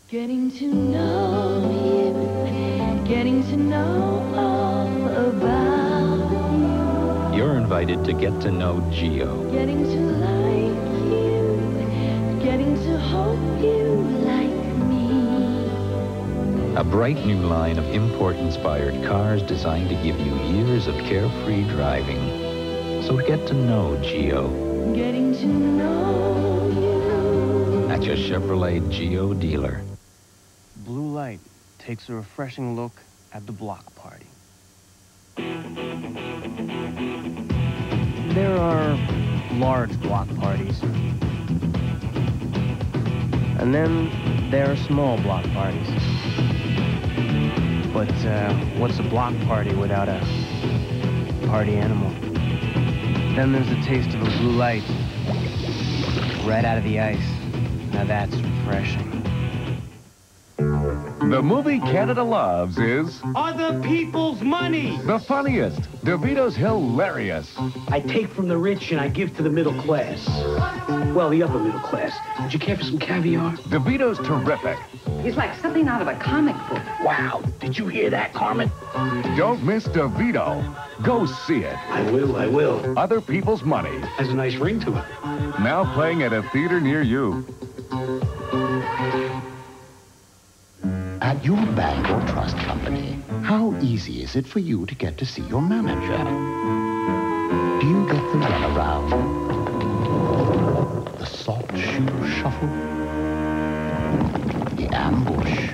Getting to know you, getting to know all about you. You're invited to get to know Geo. Getting to like you, getting to hope you like me. A bright new line of import-inspired cars designed to give you years of carefree driving. So get to know Geo. Getting to know you. At your Chevrolet Geo dealer. Blue Light takes a refreshing look at the block party. There are large block parties. And then there are small block parties. But what's a block party without a party animal? Then there's the taste of a blue light right out of the ice. Now that's refreshing. The movie Canada loves is Other people's money. the funniest. DeVito's hilarious. I take from the rich and I give to the middle class. Well, the upper middle class. Would you care for some caviar? DeVito's terrific. He's like something out of a comic book. Wow, did you hear that, Carmen? Don't miss DeVito. Go see it. I will. Other People's Money. Has a nice ring to it. Now playing at a theater near you. At your bank or trust company, how easy is it for you to get to see your manager? Do you get the runaround? The salt shoe shuffle? The ambush?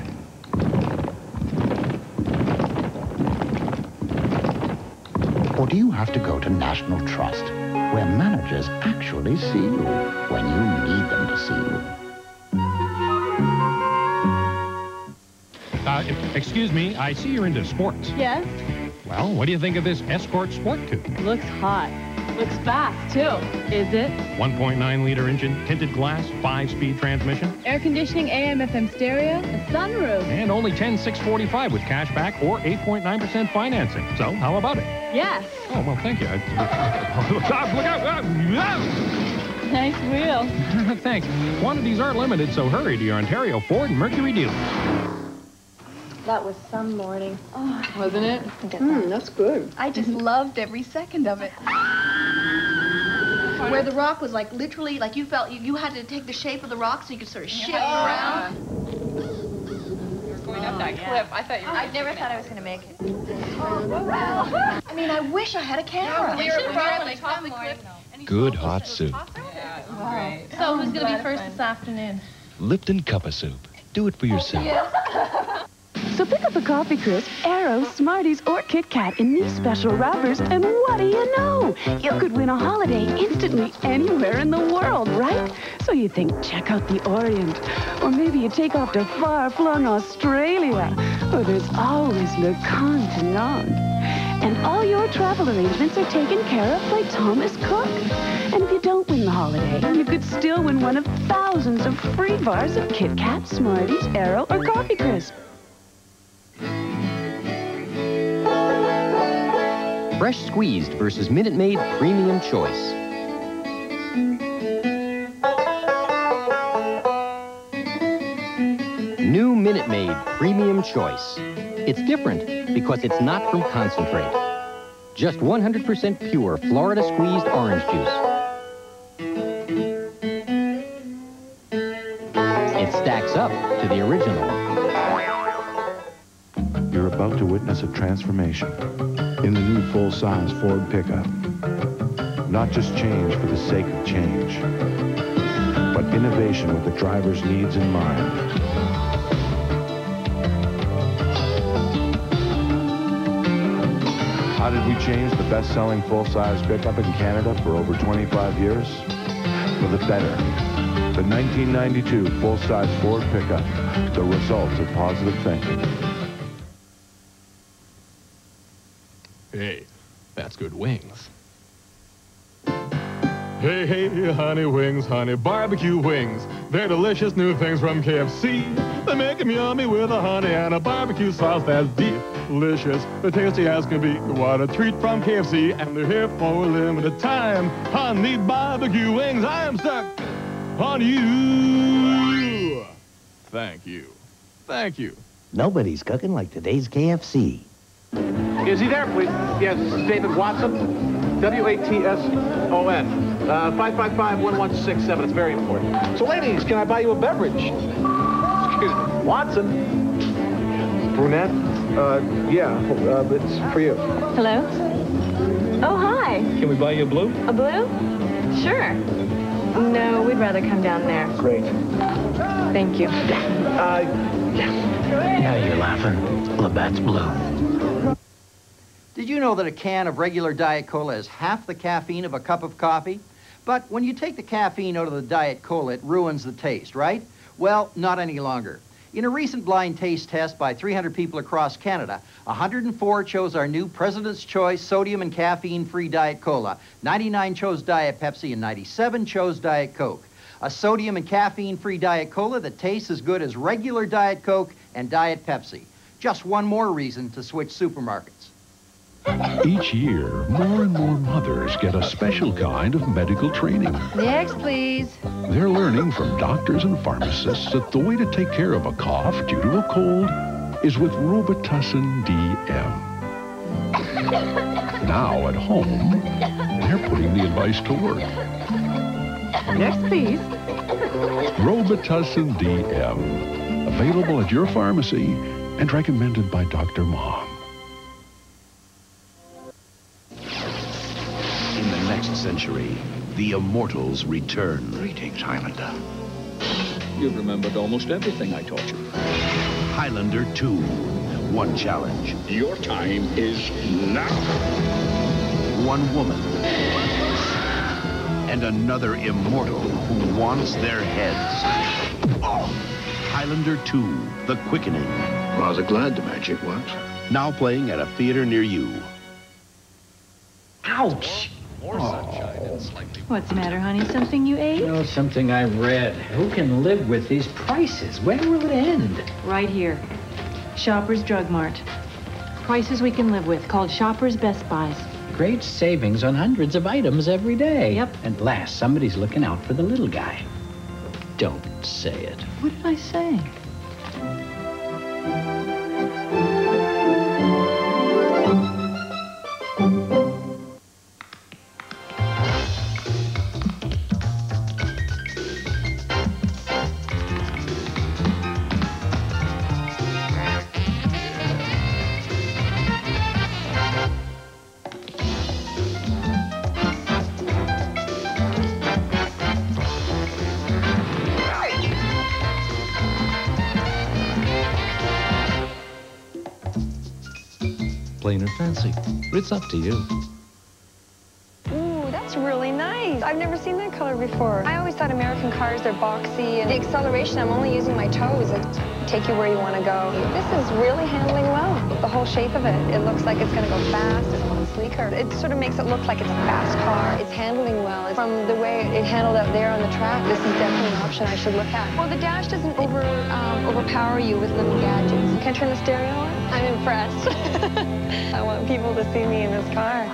Or do you have to go to National Trust, where managers actually see you when you need them to see you? Excuse me, I see you're into sports. Yes? Well, what do you think of this Escort Sport Coupe? Looks hot. Looks fast, too. Is it? 1.9-liter engine, tinted glass, 5-speed transmission, Air conditioning, AM/FM stereo, a sunroof. and only 10,645 with cash back or 8.9% financing. So, how about it? Yes. Oh, well, thank you. Look out! Nice wheel. Thanks. Quantities are limited, so hurry to your Ontario Ford and Mercury dealer. That was some morning. Oh, wasn't it? That's good. I just loved every second of it. Where the rock was like literally, like you felt you had to take the shape of the rock so you could sort of shift around. You're going up that cliff. I thought you were. I never thought I was going to make it. I mean, I wish I had a camera. We should have brought on the top of the cliff. Good hot soup. Great. So who's going to be first this afternoon? Lipton Cuppa Soup. Do it for yourself. So pick up a Coffee Crisp, Aero, Smarties, or Kit Kat in these special wrappers, and what do you know? You could win a holiday instantly anywhere in the world, right? So you think, check out the Orient, or maybe you take off to far-flung Australia, or there's always Le Continent. And all your travel arrangements are taken care of by Thomas Cook. And if you don't win the holiday, you could still win one of thousands of free bars of Kit Kat, Smarties, Aero, or Coffee Crisp. Fresh Squeezed versus Minute Maid Premium Choice. New Minute Maid Premium Choice. It's different because it's not from concentrate. Just 100% pure Florida squeezed orange juice. It stacks up to the original. You're about to witness a transformation in the new full-size Ford pickup. Not just change for the sake of change, but innovation with the driver's needs in mind. How did we change the best-selling full-size pickup in Canada for over 25 years? For the better. The 1992 full-size Ford pickup, the result of positive thinking. Hey, that's good wings. Hey, hey, honey wings, honey barbecue wings. They're delicious new things from KFC. They make them yummy with a honey and a barbecue sauce that's delicious. They're tasty as can be. What a treat from KFC, and they're here for a limited time. Honey barbecue wings, I am stuck on you. Thank you. Thank you. Nobody's cooking like today's KFC. Is he there, please? Yes, this is David Watson. W-A-T-S-O-N. 555-1167. It's very important. So, ladies, can I buy you a beverage? Excuse me. Watson. Brunette? Yeah, it's for you. Hello? Oh, hi. Can we buy you a blue? A blue? Sure. No, we'd rather come down there. Great. Thank you. Now you're laughing. Labatt's Blue. Did you know that a can of regular Diet Cola has half the caffeine of a cup of coffee? But when you take the caffeine out of the Diet Cola, it ruins the taste, right? Well, not any longer. In a recent blind taste test by 300 people across Canada, 104 chose our new President's Choice sodium and caffeine-free Diet Cola, 99 chose Diet Pepsi, and 97 chose Diet Coke. A sodium and caffeine-free Diet Cola that tastes as good as regular Diet Coke and Diet Pepsi. Just one more reason to switch supermarkets. Each year, more and more mothers get a special kind of medical training. Next, please. They're learning from doctors and pharmacists that the way to take care of a cough due to a cold is with Robitussin DM. Now at home, they're putting the advice to work. Next, please. Robitussin DM. Available at your pharmacy and recommended by Dr. Mom. In the next century, the Immortals return. Greetings, Highlander. You've remembered almost everything I taught you. Highlander 2. One challenge. Your time is now. One woman. And another immortal who wants their heads. Highlander 2. The Quickening. Rather glad the magic works. Now playing at a theater near you. Ouch! More sunshine and slightly... What's the matter, honey? Something you ate? No, something I read. Who can live with these prices? When will it end? Right here. Shoppers Drug Mart. Prices we can live with, called Shoppers Best Buys. Great savings on hundreds of items every day. Yep. At last, somebody's looking out for the little guy. Don't say it. What did I say? Plain or fancy, it's up to you. Ooh, that's really nice. I've never seen that color before. I always thought American cars, they're boxy, and the acceleration, I'm only using my toes. It take you where you want to go. This is really handling well. The whole shape of it, it looks like it's going to go fast. It's a little sleeker. It sort of makes it look like it's a fast car. It's handling well. From the way it handled out there on the track, this is definitely an option I should look at. Well, the dash doesn't overpower you with little gadgets. Can I turn the stereo on? I'm impressed. I want people to see me in this car.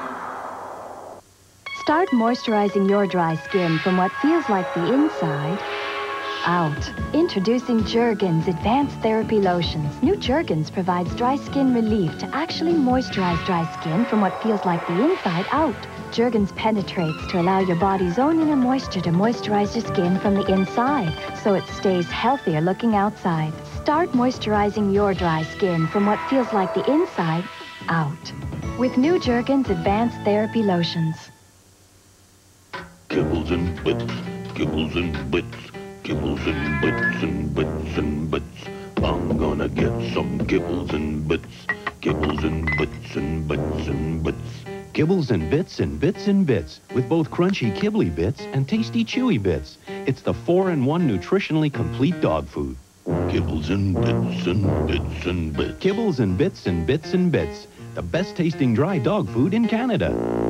Start moisturizing your dry skin from what feels like the inside out. Introducing Jergens Advanced Therapy Lotions. New Jergens provides dry skin relief to actually moisturize dry skin from what feels like the inside out. Jergens penetrates to allow your body's own inner moisture to moisturize your skin from the inside, so it stays healthier looking outside. Start moisturizing your dry skin from what feels like the inside out with new Jergens Advanced Therapy Lotions. Kibbles and bits, kibbles and bits, kibbles and bits and bits and bits. I'm gonna get some kibbles and bits, kibbles and bits and bits and bits. Kibbles and bits and bits and bits, with both crunchy kibbly bits and tasty chewy bits. It's the 4-in-1 nutritionally complete dog food. Kibbles and bits and bits and bits. Kibbles and bits and bits and bits. The best tasting dry dog food in Canada.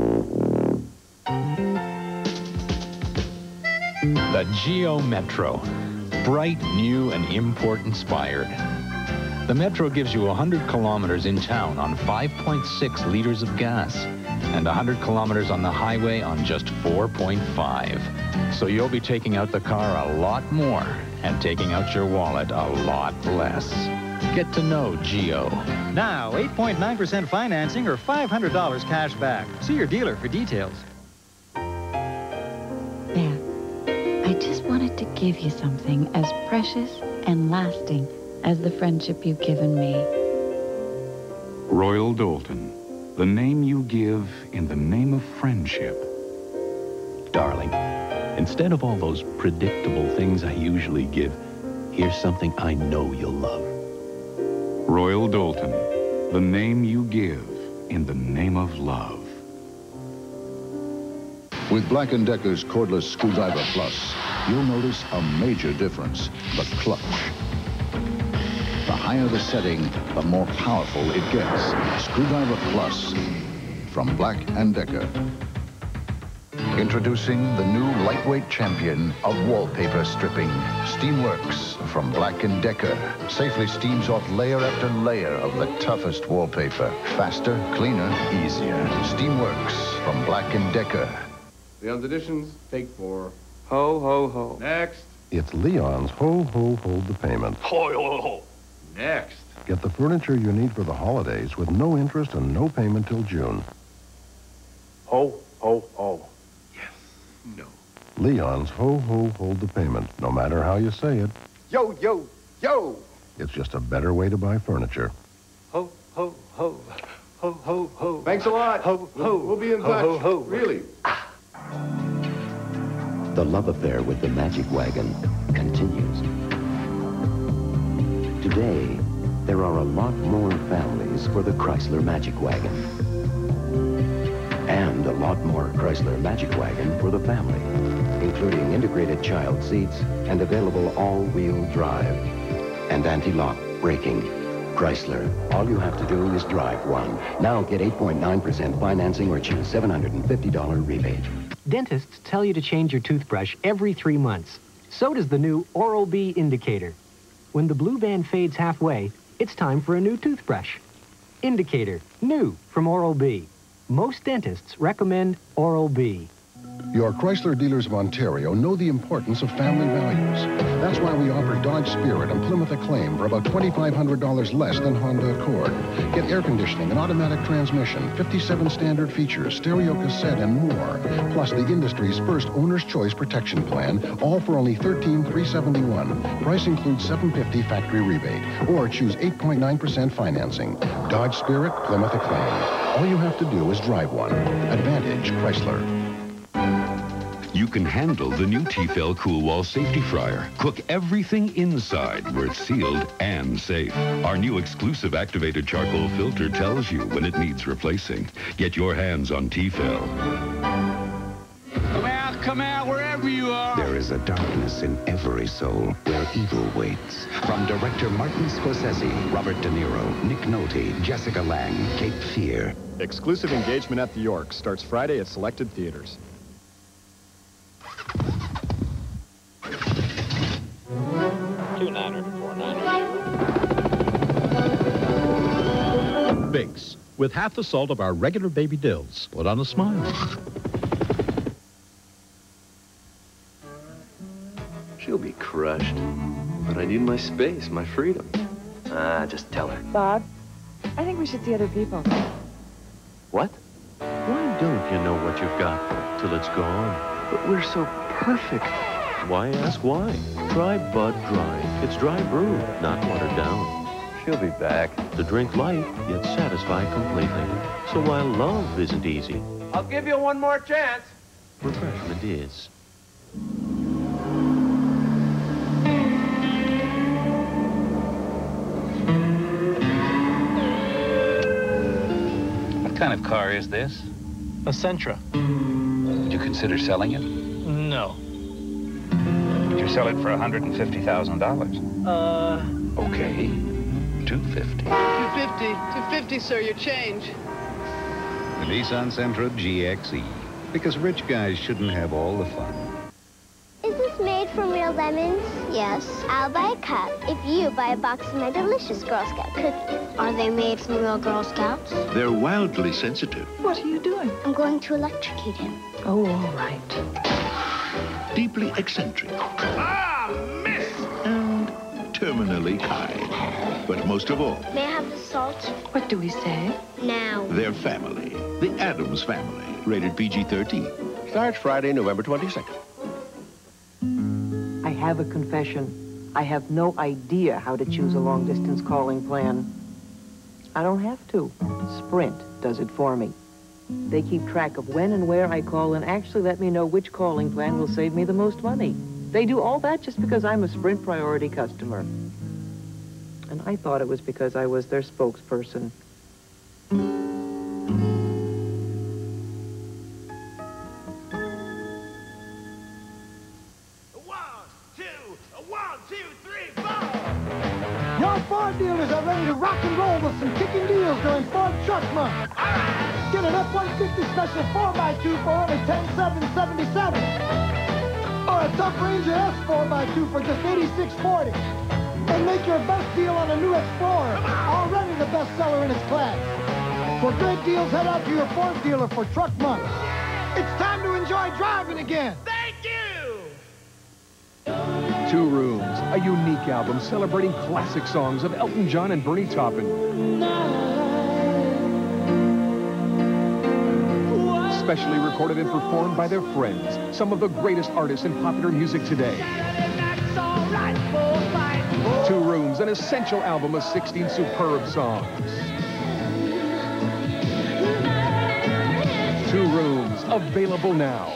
The Geo Metro. Bright, new, and import-inspired. The Metro gives you 100 kilometers in town on 5.6 liters of gas and 100 kilometers on the highway on just 4.5. So you'll be taking out the car a lot more and taking out your wallet a lot less. Get to know Geo. Now, 8.9% financing or $500 cash back. See your dealer for details. There. I just wanted to give you something as precious and lasting as the friendship you've given me. Royal Doulton, the name you give in the name of friendship. Darling, instead of all those predictable things I usually give, here's something I know you'll love. Royal Doulton, the name you give in the name of love. With Black & Decker's Cordless Screwdriver Plus, you'll notice a major difference, the clutch. The higher the setting, the more powerful it gets. Screwdriver Plus from Black & Decker. Introducing the new lightweight champion of wallpaper stripping, Steamworks from Black & Decker. Safely steams off layer after layer of the toughest wallpaper. Faster, cleaner, easier. Steamworks from Black & Decker. Leon's Additions, take 4. Ho, ho, ho. Next. It's Leon's Ho, Ho, Hold the Payment. Ho, ho, ho. Next. Get the furniture you need for the holidays with no interest and no payment till June. Ho, ho, ho. No. Leon's Ho, Ho, Hold the Payment. No matter how you say it, Yo, yo, yo. it's just a better way to buy furniture. Ho, ho, ho. Ho, ho, ho. Thanks a lot. Ho, ho. We'll be in touch. Ho, ho, ho. Really. The love affair with the Magic Wagon continues. Today, there are a lot more families for the Chrysler Magic Wagon. And a lot more Chrysler Magic Wagon for the family, including integrated child seats and available all-wheel drive and anti-lock braking. Chrysler, all you have to do is drive one. Now get 8.9% financing or choose $750 rebate. Dentists tell you to change your toothbrush every 3 months. So does the new Oral-B indicator. When the blue band fades halfway, it's time for a new toothbrush. Indicator, new from Oral-B. Most dentists recommend Oral-B. Your Chrysler dealers of Ontario know the importance of family values. That's why we offer Dodge Spirit and Plymouth Acclaim for about $2,500 less than Honda Accord. Get air conditioning, an automatic transmission, 57 standard features, stereo cassette, and more. Plus the industry's first owner's choice protection plan, all for only $13,371. Price includes $750 factory rebate. Or choose 8.9% financing. Dodge Spirit, Plymouth Acclaim. All you have to do is drive one. Advantage Chrysler. You can handle the new Tefal Cool Wall Safety Fryer. Cook everything inside where it's sealed and safe. Our new exclusive activated charcoal filter tells you when it needs replacing. Get your hands on Tefal. Come out, wherever you are. There is a darkness in every soul where evil waits. From director Martin Scorsese, Robert De Niro, Nick Nolte, Jessica Lange, Cape Fear. Exclusive engagement at the York starts Friday at selected theaters. Biggs, with half the salt of our regular baby dills. Put on a smile. She'll be crushed. But I need my space, my freedom. Just tell her. Bob, I think we should see other people. What? Why don't you know what you've got till it's gone? But we're so perfect. Why ask why? Try Bud Dry. It's dry brew, not watered down. She'll be back. To drink light, yet satisfy completely. So while love isn't easy, I'll give you one more chance. refreshment is. What kind of car is this? A Sentra. Would you consider selling it? No. Would you sell it for $150,000? Okay. $250. $250, sir, your change. The Nissan Sentra GXE. Because rich guys shouldn't have all the fun. Is this made from real lemons? Yes. I'll buy a cup if you buy a box of my delicious Girl Scout cookies. Are they made from real Girl Scouts? They're wildly sensitive. What are you doing? I'm going to electrocute him. Oh, all right. deeply eccentric. Ah, miss! And terminally kind. But most of all, May I have the salt? What do we say? Now. their family. The Addams Family. Rated PG-13. Starts Friday, November 22nd. I have a confession. I have no idea how to choose a long-distance calling plan. I don't have to. Sprint does it for me. They keep track of when and where I call and actually let me know which calling plan will save me the most money. They do all that just because I'm a Sprint Priority customer. And I thought it was because I was their spokesperson. Your Ford dealers are ready to rock and roll with some kicking deals during Ford Truck Month. Get an F-150 Special 4x2 for only $10,777. Or a Tough Ranger S 4x2 for just $86.40. And make your best deal on a new Explorer, already the best seller in its class. For great deals, head out to your Ford dealer for Truck Month. It's time to enjoy driving again. Thank you! Two Rooms, a unique album celebrating classic songs of Elton John and Bernie Taupin. Specially recorded and performed by their friends, some of the greatest artists in popular music today. Two Rooms, an essential album of 16 superb songs. Two Rooms, available now.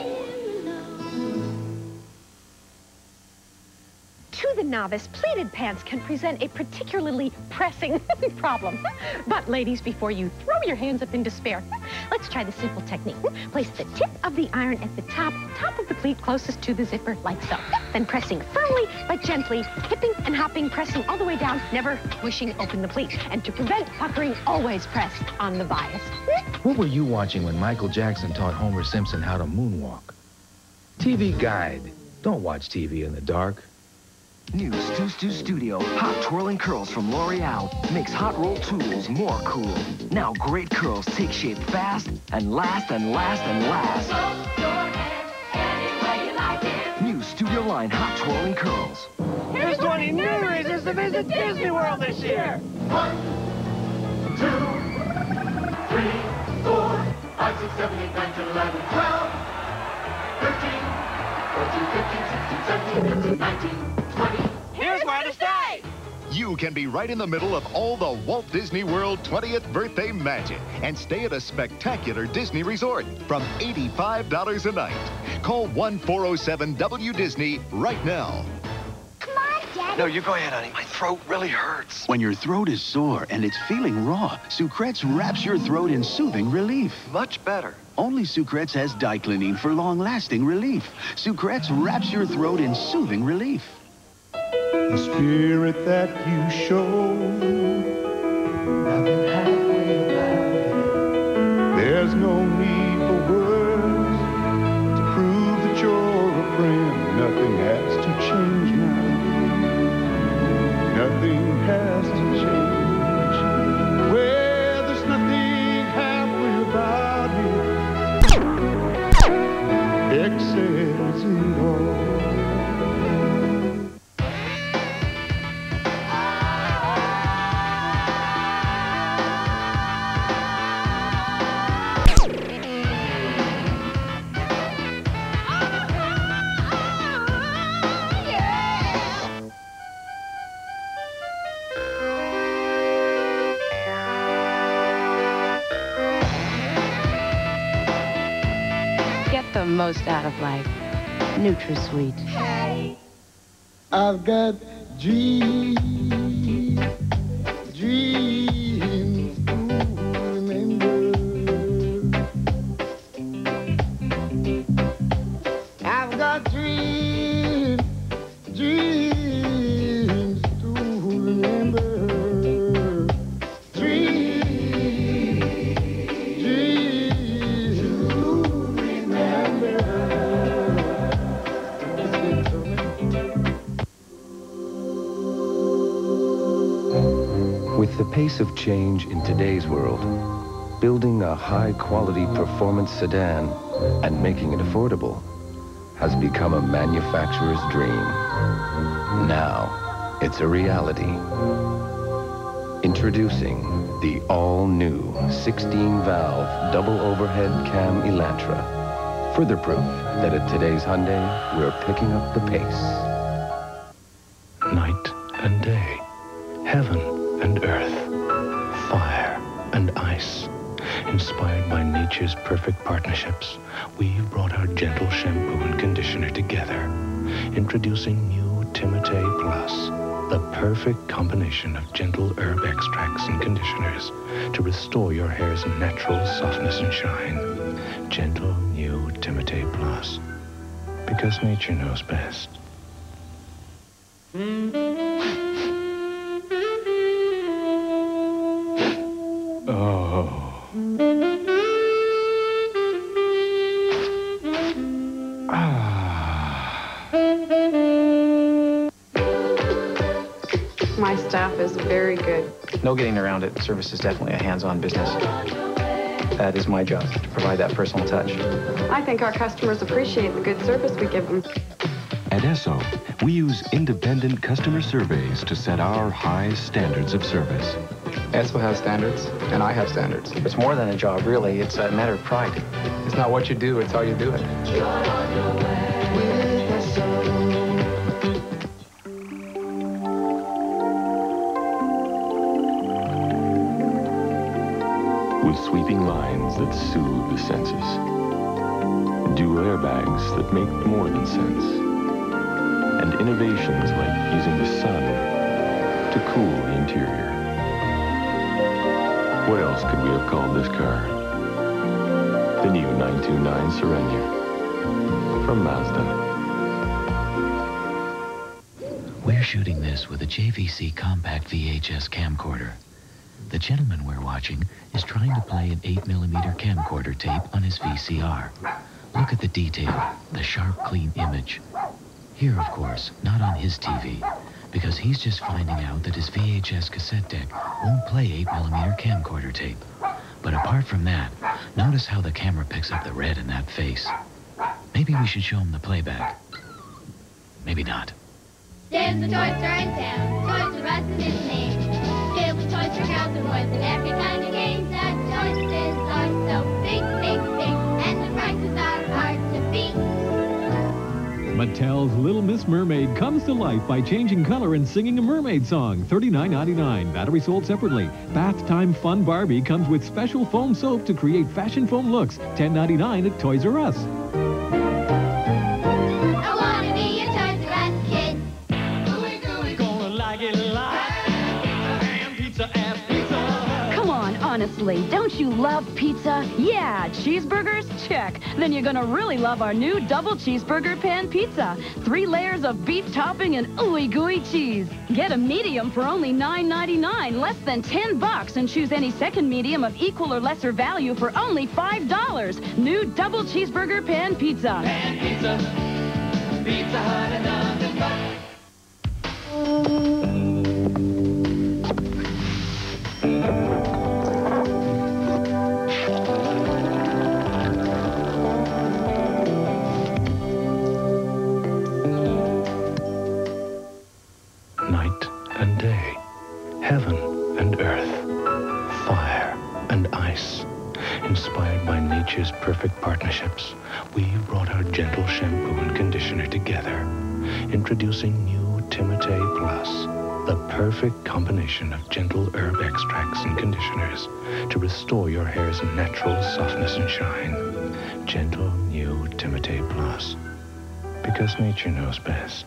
To the novice, pleated pants can present a particularly pressing problem. But ladies, before you throw your hands up in despair, let's try the simple technique. Place the tip of the iron at the top of the pleat closest to the zipper, like so. Then pressing firmly but gently, hipping and hopping, pressing all the way down, never pushing open the pleat. And to prevent puckering, always press on the bias. What were you watching when Michael Jackson taught Homer Simpson how to moonwalk? TV Guide. Don't watch TV in the dark. New Stu Studio Hot Twirling Curls from L'Oreal makes hot roll tools more cool. Now great curls take shape fast and last and last and last. New Studio Line Hot Twirling Curls. Here's 20 new reasons to visit Disney World this year. 1, 2, 3, 4, 5, 6, 7, 8, 9, 10, 11, 12, 13, 14, 15, 16, 17, 18, 19. Here's where to stay! You can be right in the middle of all the Walt Disney World 20th birthday magic and stay at a spectacular Disney resort from $85 a night. Call 1-407-WDisney right now. Come on, Daddy. No, you go ahead, honey. My throat really hurts. When your throat is sore and it's feeling raw, Sucrets wraps your throat in soothing relief. Much better. Only Sucrets has diclonine for long-lasting relief. Sucrets wraps your throat in soothing relief. The spirit that you show, nothing halfway about it. There's no need for words to prove that you're a friend. Nothing has to change now. Nothing has to change. Well, there's nothing halfway about it. Excels it all. The most out of life. NutraSweet. I've got dreams to remember. I've got dreams to remember. With the pace of change in today's world, building a high-quality performance sedan and making it affordable has become a manufacturer's dream. Now, it's a reality. Introducing the all-new 16-valve double overhead cam Elantra. Further proof that at today's Hyundai, we're picking up the pace. Night and day, heaven and earth, fire and ice. Inspired by nature's perfect partnerships, we've brought our gentle shampoo and conditioner together. Introducing new Timotei Plus, the perfect combination of gentle herb extracts and conditioners to restore your hair's natural softness and shine. Gentle new Timotei Plus, because nature knows best. Oh. My staff is very good. No getting around it. Service is definitely a hands-on business. That is my job, to provide that personal touch. I think our customers appreciate the good service we give them. At Esso, we use independent customer surveys to set our high standards of service. Esso has standards, and I have standards. It's more than a job, really. It's a matter of pride. It's not what you do, it's how you do it. With sweeping lines that soothe the senses. Dual airbags that make more than sense. And innovations like using the sun to cool the interior. What else could we have called this car? The new 929 Serenia from Mazda. We're shooting this with a JVC compact VHS camcorder. The gentleman we're watching is trying to play an 8mm camcorder tape on his VCR. Look at the detail, the sharp, clean image. Here, of course, not on his TV, because he's just finding out that his VHS cassette deck won't play 8mm camcorder tape. But apart from that, notice how the camera picks up the red in that face. Maybe we should show him the playback. Maybe not. There's a toy store in town. Toys R Us is its name. Filled with toys for cows and more than every kind of game. The choices are so big, big, big, and the prices are hard to beat. Mattel's Little Miss Mermaid comes to life by changing color and singing a mermaid song. $39.99. Battery sold separately. Bath Time Fun Barbie comes with special foam soap to create fashion foam looks. $10.99 at Toys R Us. I want to be a Toys R Us kid. Gonna like it like ham, pizza, ass, pizza. Come on, honestly, don't you love pizza? Yeah, cheeseburgers? Check. Then you're gonna really love our new double cheeseburger pan pizza. 3 layers of beef topping and ooey gooey cheese. Get a medium for only $9.99, less than $10, and choose any second medium of equal or lesser value for only $5. New double cheeseburger pan pizza. Pan pizza, Pizza Hut and nothing but. Night and day, heaven and earth, fire and ice. Inspired by nature's perfect partnerships, we've brought our gentle shampoo and conditioner together. Introducing new Timotei Plus, the perfect combination of gentle herb extracts and conditioners to restore your hair's natural softness and shine. Gentle new Timotei Plus, because nature knows best.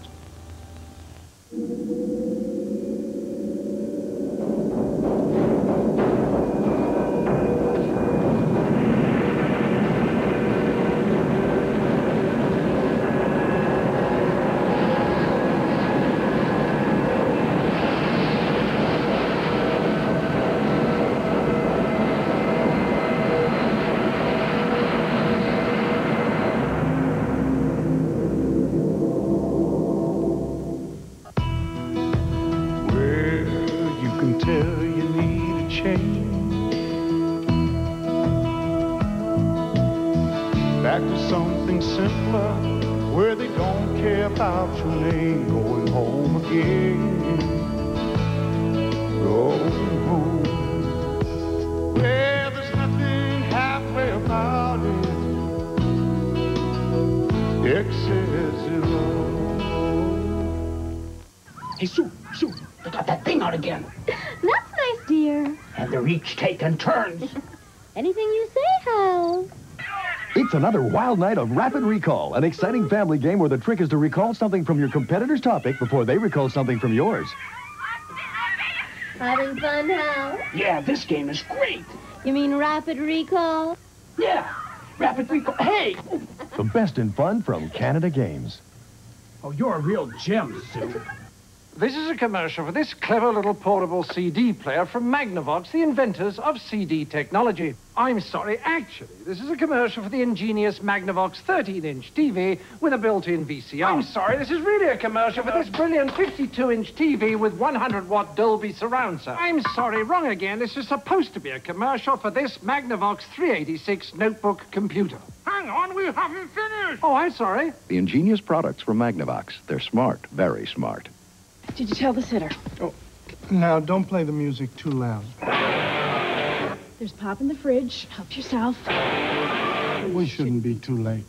Back to something simpler, where they don't care about your name, going home again. Going home. Yeah, there's nothing halfway about it, except zero. Hey, Sue, they got that thing out again. That's nice, dear. And they're each taking turns. Anything you say, Hal. It's another wild night of Rapid Recall, an exciting family game where the trick is to recall something from your competitor's topic before they recall something from yours. Having fun, Hal? Yeah, this game is great. You mean Rapid Recall? Yeah, Rapid Recall. Hey! The best in fun from Canada Games. Oh, you're a real gem, Sue. This is a commercial for this clever little portable CD player from Magnavox, the inventors of CD technology. I'm sorry, actually, this is a commercial for the ingenious Magnavox 13-inch TV with a built-in VCR. I'm sorry, this is really a commercial for this brilliant 52-inch TV with 100-watt Dolby surround sound. I'm sorry, wrong again. This is supposed to be a commercial for this Magnavox 386 notebook computer. Hang on, we haven't finished. Oh, I'm sorry. The ingenious products from Magnavox. They're smart, very smart. Did you tell the sitter? Oh, now don't play the music too loud. There's pop in the fridge. Help yourself. We shouldn't be too late.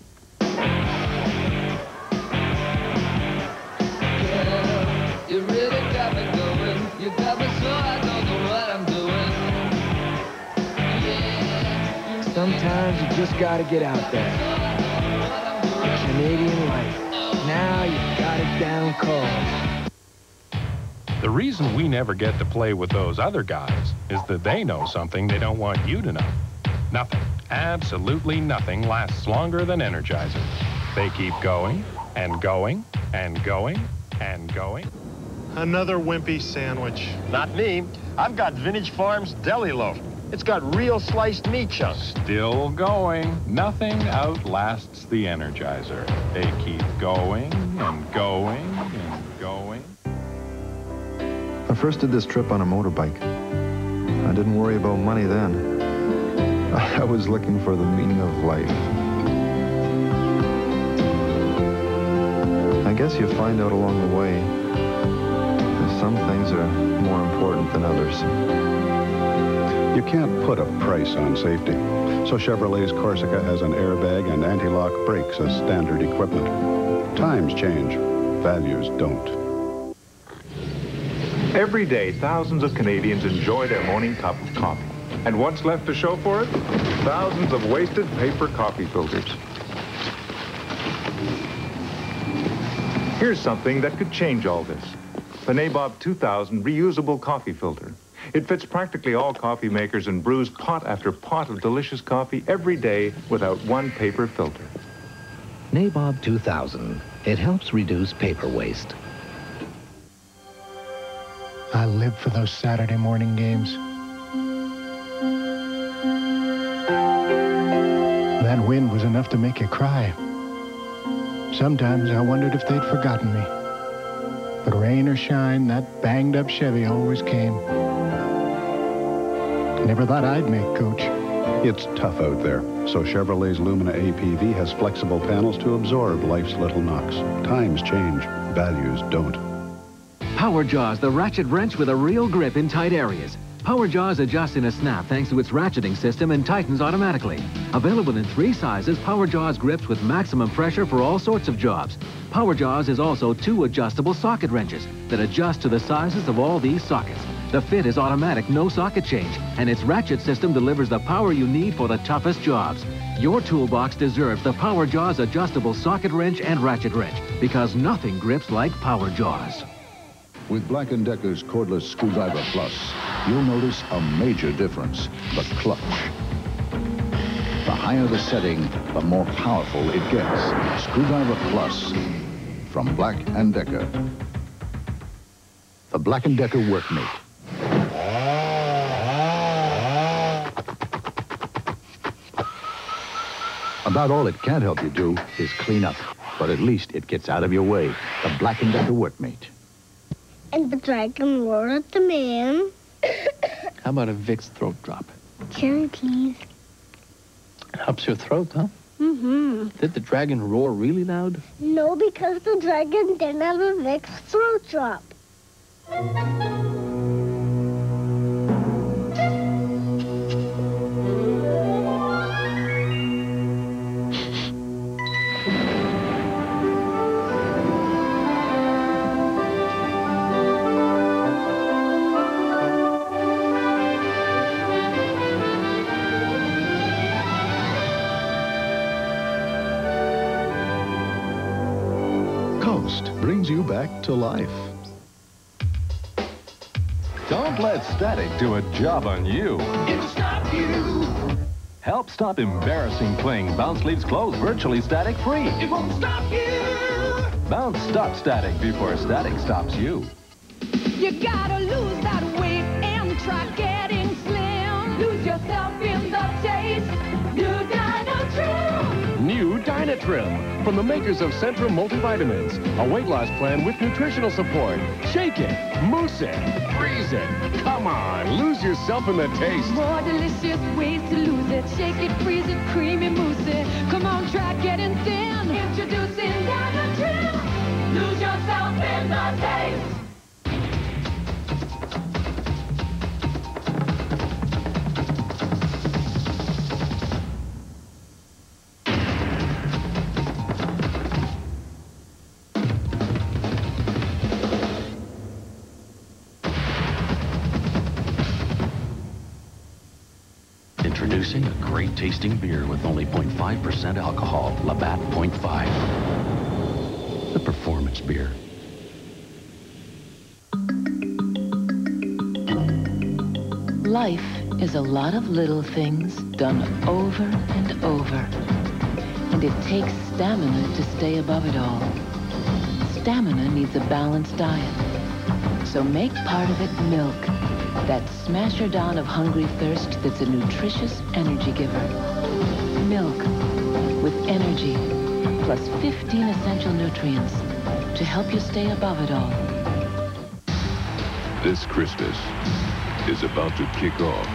You really got me going. You got me so I don't know what I'm doing. Yeah. Sometimes you just gotta get out there. Canadian life. Now you got it down cold. The reason we never get to play with those other guys is that they know something they don't want you to know. Nothing, absolutely nothing lasts longer than Energizer. They keep going and going and going and going. Another wimpy sandwich. Not me. I've got Vintage Farms Deli Loaf. It's got real sliced meat chunks. Still going. Nothing outlasts the Energizer. They keep going and going and going. I first did this trip on a motorbike. I didn't worry about money then. I was looking for the meaning of life. I guess you find out along the way that some things are more important than others. You can't put a price on safety. So Chevrolet's Corsica has an airbag and anti-lock brakes as standard equipment. Times change, values don't. Every day, thousands of Canadians enjoy their morning cup of coffee. And what's left to show for it? Thousands of wasted paper coffee filters. Here's something that could change all this. The Nabob 2000 reusable coffee filter. It fits practically all coffee makers and brews pot after pot of delicious coffee every day without one paper filter. Nabob 2000. It helps reduce paper waste. I live for those Saturday morning games. That wind was enough to make you cry. Sometimes I wondered if they'd forgotten me. But rain or shine, that banged-up Chevy always came. Never thought I'd make coach. It's tough out there, so Chevrolet's Lumina APV has flexible panels to absorb life's little knocks. Times change, values don't. Power Jaws, the ratchet wrench with a real grip in tight areas. Power Jaws adjusts in a snap thanks to its ratcheting system and tightens automatically. Available in 3 sizes, Power Jaws grips with maximum pressure for all sorts of jobs. Power Jaws is also 2 adjustable socket wrenches that adjust to the sizes of all these sockets. The fit is automatic, no socket change, and its ratchet system delivers the power you need for the toughest jobs. Your toolbox deserves the Power Jaws adjustable socket wrench and ratchet wrench, because nothing grips like Power Jaws. With Black & Decker's Cordless Screwdriver Plus, you'll notice a major difference, the clutch. The higher the setting, the more powerful it gets. Screwdriver Plus from Black & Decker. The Black & Decker Workmate. About all it can't help you do is clean up, but at least it gets out of your way. The Black & Decker Workmate. And the dragon roared at the man. How about a Vicks throat drop? Cherry, please. Helps your throat, huh? Mm-hmm. Did the dragon roar really loud? No, because the dragon didn't have a Vicks throat drop. Coast brings you back to life. Don't let static do a job on you. It'll stop you. Help stop embarrassing playing Bounce leaves clothes virtually static-free. It won't stop you. Bounce stops static before static stops you. You gotta lose that weight and try getting slim. Lose yourself in the taste. New Dynatrim. New Dynatrim, from the makers of Centrum Multivitamins. A weight loss plan with nutritional support. Shake it, mousse it, freeze it. Come on, lose yourself in the taste. More delicious ways to lose it. Shake it, freeze it, creamy mousse it. Come on, try getting thin. Introducing Dynatrim. Lose yourself in the taste. Introducing a great tasting beer with only 0.5% alcohol, Labatt 0.5. The performance beer. Life is a lot of little things done over and over. And it takes stamina to stay above it all. Stamina needs a balanced diet. So make part of it milk. That smasher down of hungry thirst that's a nutritious energy giver. Milk with energy, plus 15 essential nutrients to help you stay above it all. This Christmas is about to kick off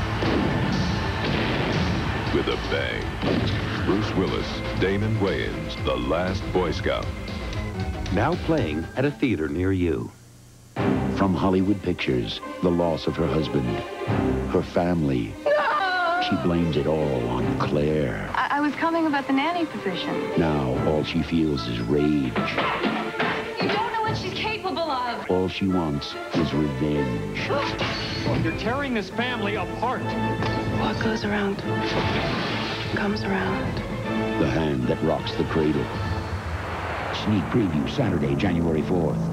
with a bang. Bruce Willis, Damon Wayans, The Last Boy Scout. Now playing at a theater near you. From Hollywood Pictures, the loss of her husband, her family. No! She blames it all on Claire. I was calling about the nanny position. Now all she feels is rage. You don't know what she's capable of. All she wants is revenge. You're tearing this family apart. What goes around comes around. The hand that rocks the cradle. Sneak preview Saturday, January 4th.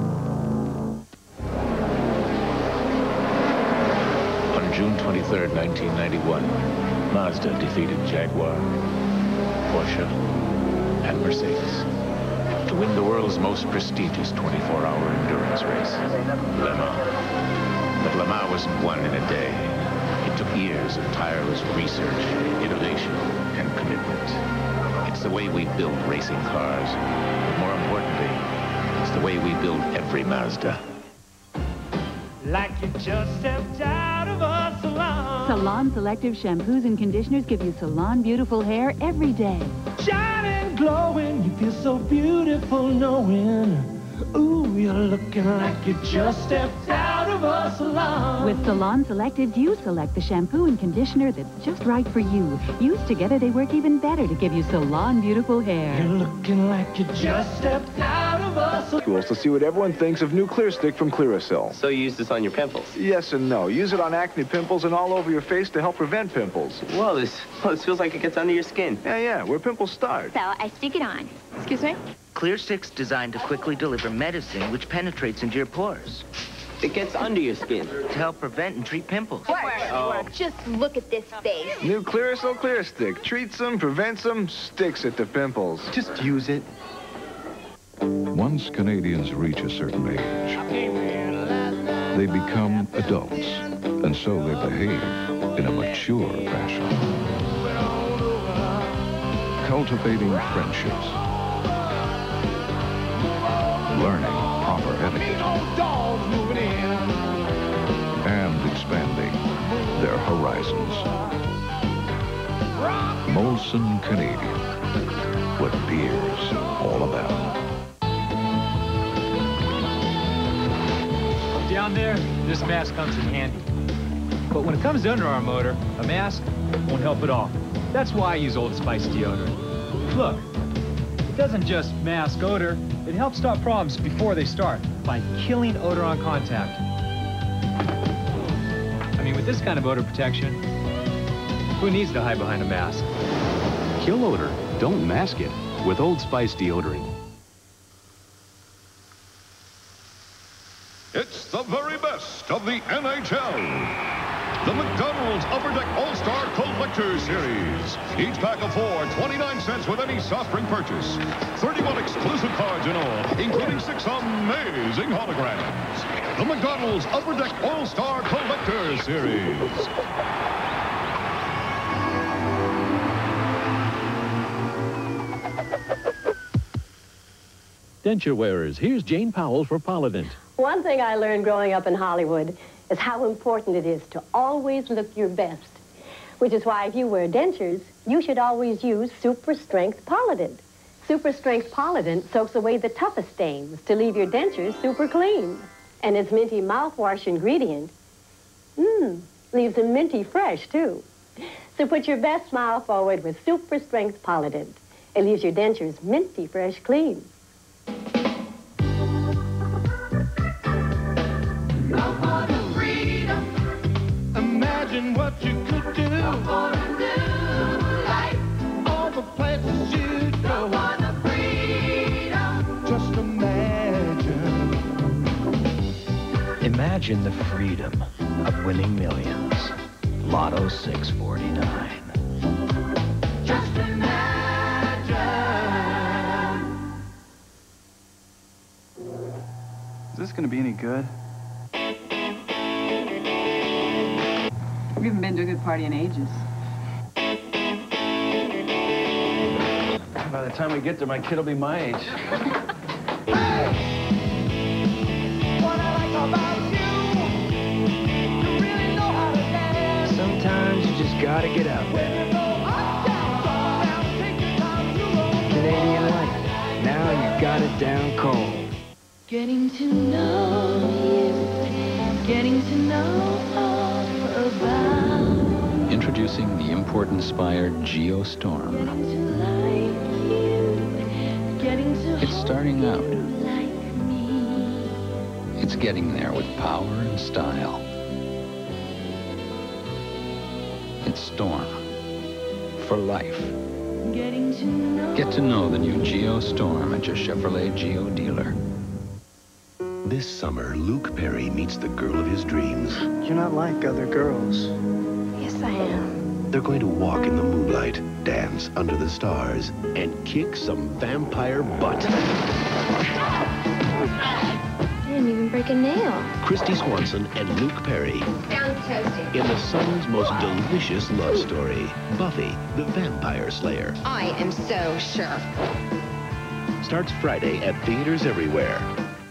On June 23rd, 1991, Mazda defeated Jaguar, Porsche, and Mercedes to win the world's most prestigious 24-hour endurance race, Le Mans. But Le Mans wasn't won in a day. It took years of tireless research, innovation, and commitment. It's the way we build racing cars, but more importantly, it's the way we build every Mazda. Like you just stepped out of a salon. Salon Selective shampoos and conditioners give you salon beautiful hair every day. Shining, glowing, you feel so beautiful knowing. Ooh, you're looking like you just stepped out of a salon. With Salon Selectives, you select the shampoo and conditioner that's just right for you. Used together, they work even better to give you salon beautiful hair. You're looking like you just stepped out of a salon. Tools to see what everyone thinks of new Clear Stick from Clearasil. So you use this on your pimples? Yes and no. Use it on acne pimples and all over your face to help prevent pimples. Whoa, this feels like it gets under your skin. Yeah, where pimples start. So I stick it on. Excuse me? Clear Stick's designed to quickly deliver medicine which penetrates into your pores. It gets under your skin. To help prevent and treat pimples. Just look at this face. New Clearasil Clear Stick. Treats them, prevents them, sticks it to pimples. Just use it. Once Canadians reach a certain age, they become adults, and so they behave in a mature fashion. Cultivating friendships, learning proper etiquette, and expanding their horizons. Molson Canadian. What beer's all about. Down there, this mask comes in handy. But when it comes to underarm odor, a mask won't help at all. That's why I use Old Spice deodorant. Look, it doesn't just mask odor, it helps stop problems before they start by killing odor on contact. I mean, with this kind of odor protection, who needs to hide behind a mask? Kill odor, don't mask it with Old Spice deodorant. It's the very best of the NHL. The McDonald's Upper Deck All-Star Collector Series. Each pack of 4, 29 cents with any soft drink purchase. 31 exclusive cards in all, including 6 amazing holograms. The McDonald's Upper Deck All-Star Collector Series. Denture wearers, here's Jane Powell for Polident. One thing I learned growing up in Hollywood is how important it is to always look your best. Which is why if you wear dentures, you should always use Super Strength Polident. Super Strength Polident soaks away the toughest stains to leave your dentures super clean. And its minty mouthwash ingredient, leaves them minty fresh, too. So put your best smile forward with Super Strength Polident. It leaves your dentures minty fresh clean. Imagine what you could do. For a new life. All the places you'd go. For the freedom. Just imagine. Imagine the freedom of winning millions. Lotto 649. Just imagine. Is this going to be any good? We haven't been to a good party in ages. By the time we get there, my kid will be my age. Sometimes you just gotta get out there. Canadian Life. Now you got it down cold. Getting to know you, getting to know all about. Introducing the import-inspired Geostorm. It's starting out. It's getting there with power and style. It's Storm for life. Get to know the new Geostorm at your Chevrolet Geo dealer. This summer, Luke Perry meets the girl of his dreams. You're not like other girls. Yes, I am. They're going to walk in the moonlight, dance under the stars, and kick some vampire butt. I didn't even break a nail. Christy Swanson and Luke Perry Sounds toasty. in the summer's most delicious love story, Buffy, the Vampire Slayer. I am so sure. Starts Friday at theaters everywhere.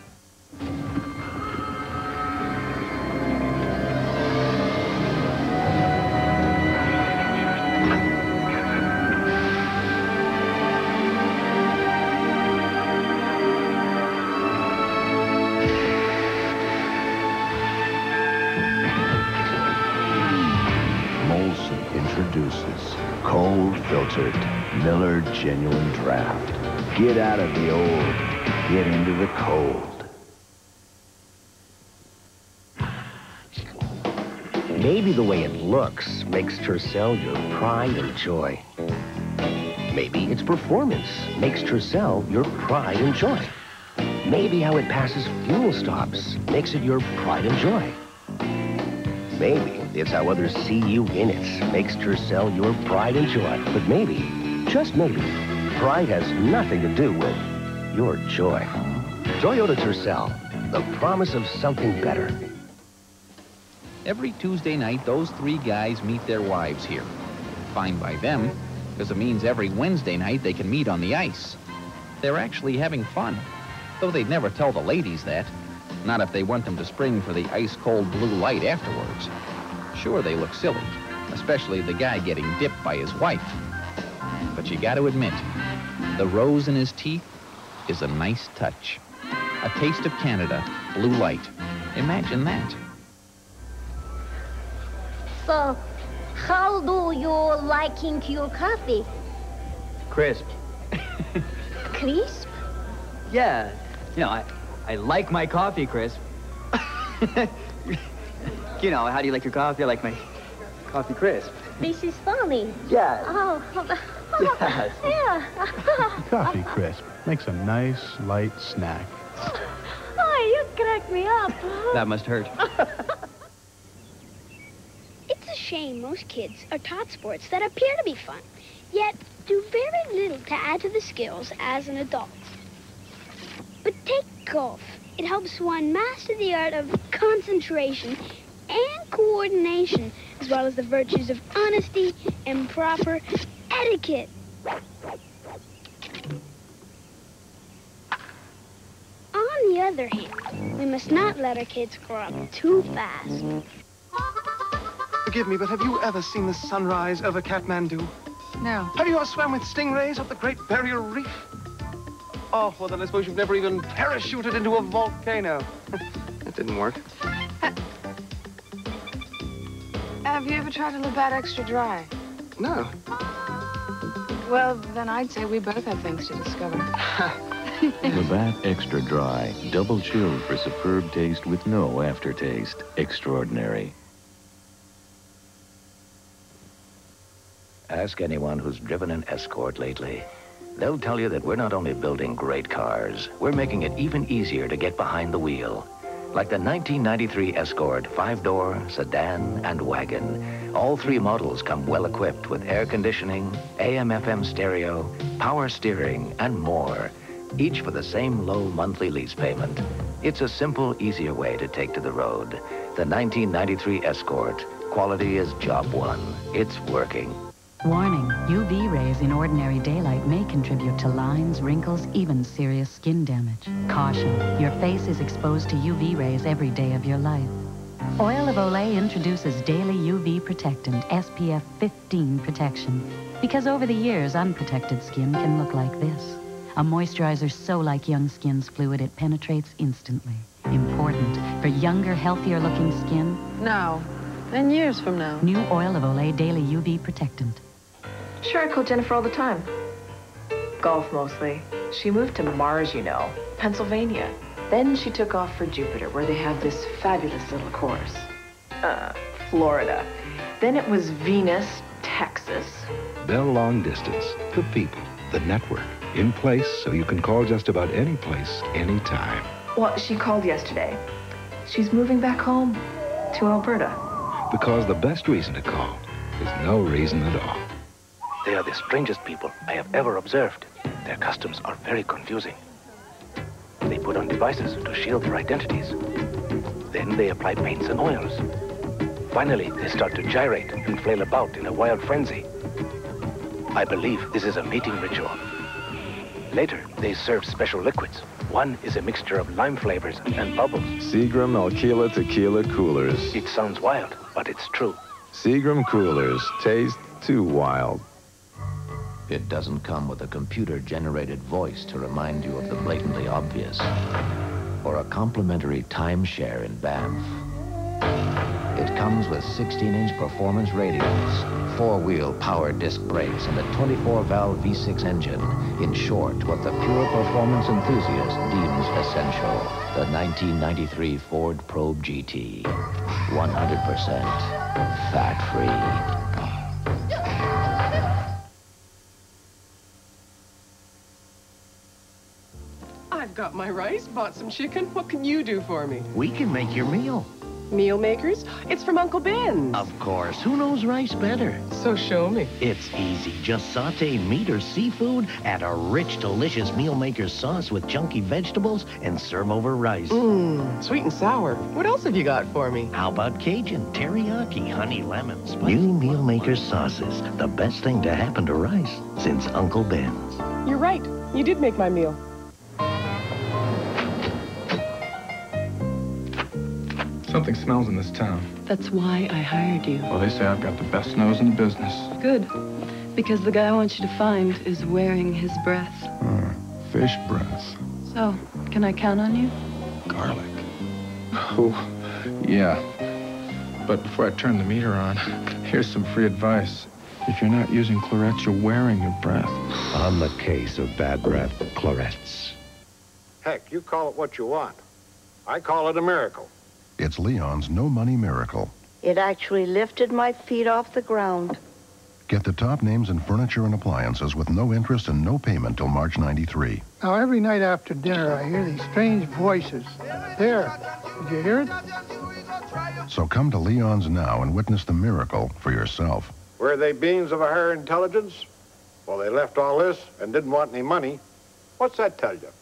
Molson introduces cold-filtered Miller Genuine Draft. Get out of the old, get into the cold. Maybe the way it looks makes Tercel your pride and joy. Maybe its performance makes Tercel your pride and joy. Maybe how it passes fuel stops makes it your pride and joy. Maybe it's how others see you in it makes Tercel your pride and joy. But maybe, just maybe, pride has nothing to do with your joy. Toyota Tercel, the promise of something better. Every Tuesday night, those three guys meet their wives here. Fine by them, because it means every Wednesday night they can meet on the ice. They're actually having fun, though they'd never tell the ladies that. Not if they want them to spring for the ice-cold blue light afterwards. Sure, they look silly, especially the guy getting dipped by his wife. But you got to admit, the rose in his teeth is a nice touch. A taste of Canada, Blue Light. Imagine that. So, how do you liking your coffee? Crisp. Crisp? Yeah. You know, I like my coffee crisp. You know, how do you like your coffee? I like my coffee crisp. This is funny. Yeah. Oh, Yes. yeah. Coffee crisp makes a nice, light snack. Oh, you crack me up. That must hurt. It's a shame most kids are taught sports that appear to be fun, yet do very little to add to the skills as an adult. But take golf. It helps one master the art of concentration and coordination, as well as the virtues of honesty and proper etiquette. On the other hand, we must not let our kids grow up too fast. Forgive me, but have you ever seen the sunrise over Kathmandu? No. Have you ever swam with stingrays up the Great Barrier Reef? Oh, well, then I suppose you've never even parachuted into a volcano. That didn't work. Have you ever tried to live that extra dry? No. Well, then I'd say we both have things to discover. Labatt Extra Dry, double chilled for superb taste with no aftertaste. Extraordinary. Ask anyone who's driven an Escort lately. They'll tell you that we're not only building great cars, we're making it even easier to get behind the wheel. Like the 1993 Escort 5-door, sedan, and wagon. All three models come well-equipped with air conditioning, AM/FM stereo, power steering, and more. Each for the same low monthly lease payment. It's a simple, easier way to take to the road. The 1993 Escort. Quality is job one. It's working. Warning, UV rays in ordinary daylight may contribute to lines, wrinkles, even serious skin damage. Caution, your face is exposed to UV rays every day of your life. Oil of Olay introduces daily UV protectant, SPF 15 protection. Because over the years, unprotected skin can look like this. A moisturizer so like young skin's fluid, it penetrates instantly. Important for younger, healthier-looking skin. No. 10 years from now. New Oil of Olay Daily UV Protectant. Sure, I call Jennifer all the time. Golf, mostly. She moved to Mars, you know, Pennsylvania. Then she took off for Jupiter, where they have this fabulous little course. Florida. Then it was Venus, Texas. Bell Long Distance. The people. The network. In place so you can call just about any place, anytime. Well, she called yesterday. She's moving back home to Alberta. Because the best reason to call is no reason at all. They are the strangest people I have ever observed. Their customs are very confusing. They put on devices to shield their identities. Then they apply paints and oils. Finally, they start to gyrate and flail about in a wild frenzy. I believe this is a mating ritual. Later, they serve special liquids. One is a mixture of lime flavors and bubbles. Seagram Alkila Tequila Coolers. It sounds wild, but it's true. Seagram Coolers. Taste too wild. It doesn't come with a computer-generated voice to remind you of the blatantly obvious. Or a complimentary timeshare in Banff. It comes with 16-inch performance radios, 4-wheel power disc brakes, and a 24-valve V6 engine. In short, what the pure performance enthusiast deems essential. The 1993 Ford Probe GT. 100% fat-free. I've got my rice, bought some chicken. What can you do for me? We can make your meal. Meal makers? It's from Uncle Ben's. Of course. Who knows rice better? So show me. It's easy. Just saute meat or seafood, add a rich, delicious meal maker sauce with chunky vegetables, and serve over rice. Mmm, sweet and sour. What else have you got for me? How about Cajun, teriyaki, honey lemon, spicy? New meal maker sauces. The best thing to happen to rice since Uncle Ben's. You're right. You did make my meal. Something smells in this town. That's why I hired you. Well, they say I've got the best nose in the business. Good. Because the guy I want you to find is wearing his breath. Fish breath. So, can I count on you? Garlic. Oh, yeah. But before I turn the meter on, here's some free advice. If you're not using Clorets, you're wearing your breath. On the case of bad breath, Clorets. Heck, you call it what you want. I call it a miracle. It's Leon's no-money miracle. It actually lifted my feet off the ground. Get the top names in furniture and appliances with no interest and no payment till March 93. Now, every night after dinner, I hear these strange voices. There. Did you hear it? So come to Leon's now and witness the miracle for yourself. Were they beings of a higher intelligence? Well, they left all this and didn't want any money. What's that tell you?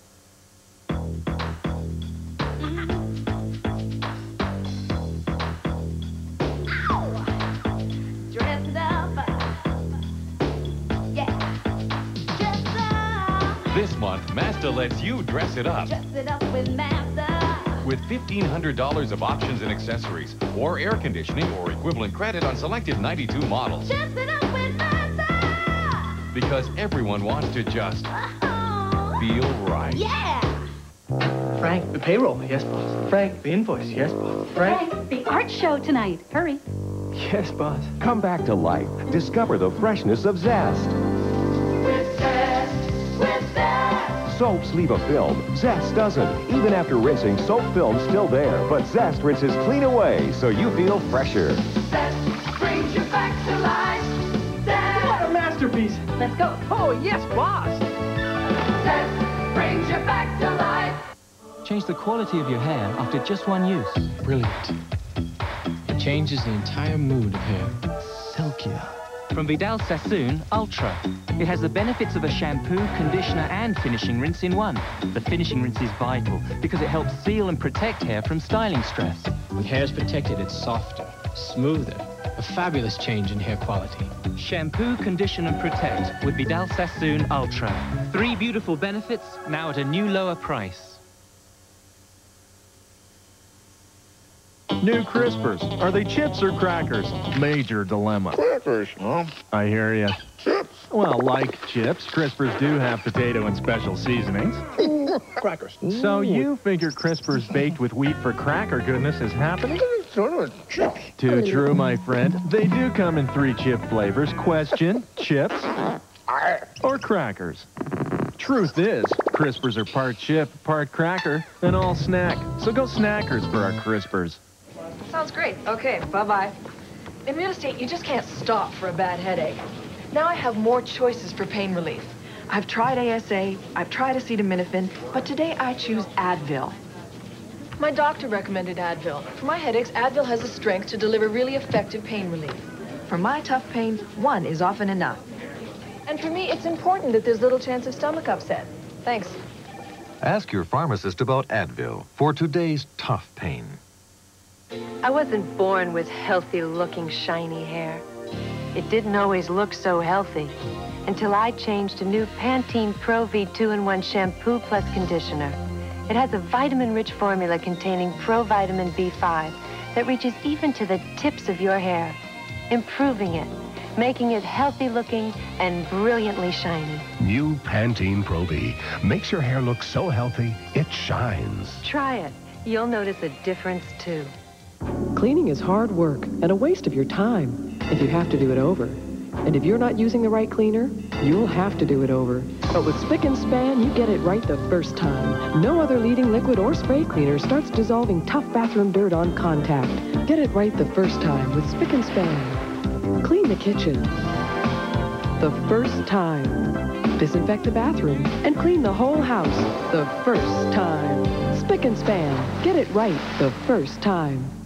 This month, Mazda lets you dress it up. Dress it up with Mazda. With $1,500 of options and accessories, or air conditioning or equivalent credit on selected 92 models. Dress it up with Mazda. Because everyone wants to just feel right. Yeah. Frank, the payroll. Yes, boss. Frank, the invoice. Yes, boss. Frank, the art show tonight. Hurry. Yes, boss. Come back to life. Discover the freshness of Zest. With Zest. With Zest. Soaps leave a film. Zest doesn't. Even after rinsing, soap film's still there. But Zest rinses clean away, so you feel fresher. Zest brings you back to life. Zest. What a masterpiece. Let's go. Oh, yes, boss. Zest brings you back to life. Change the quality of your hair after just one use. Brilliant. It changes the entire mood of hair. Silkier. From Vidal Sassoon Ultra. It has the benefits of a shampoo, conditioner, and finishing rinse in one. The finishing rinse is vital because it helps seal and protect hair from styling stress. When hair's protected, it's softer, smoother. A fabulous change in hair quality. Shampoo, condition, and protect with Vidal Sassoon Ultra. 3 beautiful benefits, now at a new lower price. New Crispers. Are they chips or crackers? Major dilemma. Crackers, Mom. I hear you. Chips. Well, like chips, Crispers do have potato and special seasonings. Crackers. So you figure Crispers baked with wheat for cracker goodness is happening? Sort of a chip. Too true, my friend. They do come in 3 chip flavors. Question, chips or crackers? Truth is, Crispers are part chip, part cracker, and all snack. So go Snackers for our Crispers. Sounds great. Okay, bye-bye. In real estate, you just can't stop for a bad headache. Now I have more choices for pain relief. I've tried ASA, I've tried acetaminophen, but today I choose Advil. My doctor recommended Advil. For my headaches, Advil has the strength to deliver really effective pain relief. For my tough pain, 1 is often enough. And for me, it's important that there's little chance of stomach upset. Thanks. Ask your pharmacist about Advil for today's tough pain. I wasn't born with healthy-looking, shiny hair. It didn't always look so healthy until I changed to new Pantene Pro V 2-in-1 shampoo plus conditioner. It has a vitamin-rich formula containing provitamin B5 that reaches even to the tips of your hair, improving it, making it healthy-looking and brilliantly shiny. New Pantene Pro V makes your hair look so healthy, it shines. Try it. You'll notice a difference, too. Cleaning is hard work and a waste of your time if you have to do it over. And if you're not using the right cleaner, you'll have to do it over. But with Spick & Span, you get it right the first time. No other leading liquid or spray cleaner starts dissolving tough bathroom dirt on contact. Get it right the first time with Spick & Span. Clean the kitchen the first time. Disinfect the bathroom and clean the whole house the first time. Spick & Span. Get it right the first time.